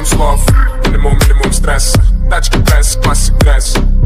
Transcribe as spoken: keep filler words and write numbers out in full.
minimum sloth, minimum, minimum stress. Tática press, classic dress.